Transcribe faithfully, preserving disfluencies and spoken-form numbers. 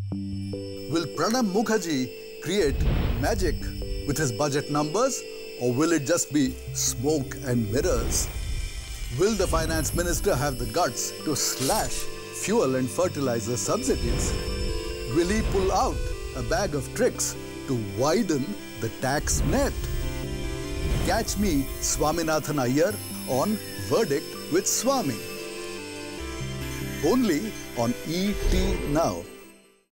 Will Pranab Mukherjee create magic with his budget numbers, or will it just be smoke and mirrors? Will the finance minister have the guts to slash fuel and fertilizer subsidies? Will he pull out a bag of tricks to widen the tax net? Catch me, Swaminathan Aiyar, on Verdict with Swami. Only on E T Now.